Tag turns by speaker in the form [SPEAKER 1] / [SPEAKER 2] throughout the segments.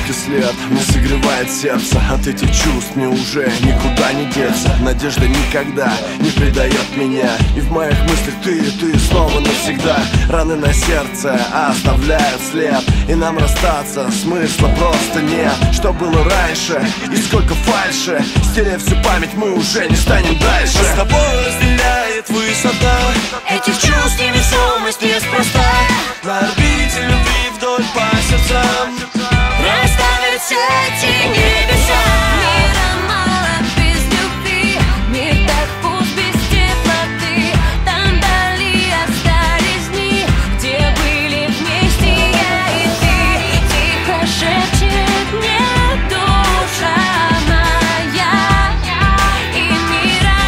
[SPEAKER 1] Яркий свет мне согревает сердце. От этих чувств мне уже никуда не деться. Надежда никогда не предает меня. И в моих мыслях ты снова навсегда. Раны на сердце оставляют след, и нам расстаться смысла просто нет. Что было раньше и сколько фальши, стерев всю память, мы уже не станем дальше.
[SPEAKER 2] С тобой разделяет высота
[SPEAKER 3] этих чувств невесомость неспроста.
[SPEAKER 2] На орбите любви вдоль по сердцам
[SPEAKER 3] Расставят все эти небеса. Мира мало без любви, мир так пуст без теплоты. Там вдали остались дни, где были вместе я и ты. Тихо шепчет мне душа моя, и мира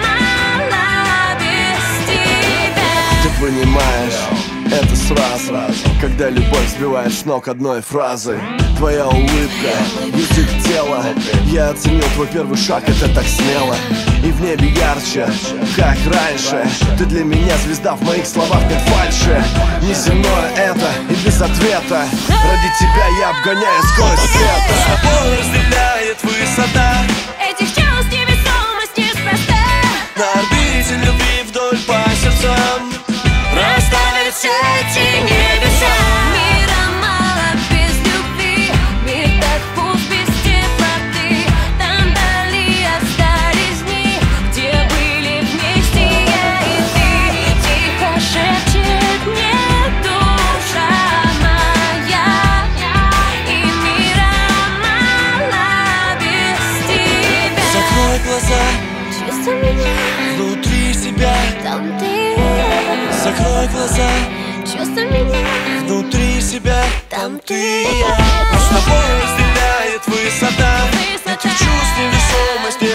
[SPEAKER 3] мало без тебя.
[SPEAKER 1] Ты понимаешь, это сразу, когда любовь сбивает с ног одной фразой. Твоя улыбка, язык тела. Я оценил твой первый шаг, это так смело. И в небе ярче, как раньше. Ты для меня звезда, в моих словах нет фальши. Неземное это и без ответа. Ради тебя я обгоняю скорость света.
[SPEAKER 2] С тобой разделяет высота
[SPEAKER 3] Этих чувств невесомость неспроста.
[SPEAKER 2] на орбите любви вдоль по сердцам
[SPEAKER 3] Расставят все эти небеса. Мира мало без любви, мир так пуст без теплоты. Там вдали остались дни, где были вместе я и ты. Тихо шепчет мне душа моя, и мира мало без тебя.
[SPEAKER 2] Закрой глаза,
[SPEAKER 3] Чувствуй меня,
[SPEAKER 2] внутри себя.
[SPEAKER 3] там ты.
[SPEAKER 2] Закрой глаза,
[SPEAKER 3] Чувствуй меня,
[SPEAKER 2] внутри себя.
[SPEAKER 3] там ты и я.
[SPEAKER 2] С тобой разделяет высота этих чувств невесомость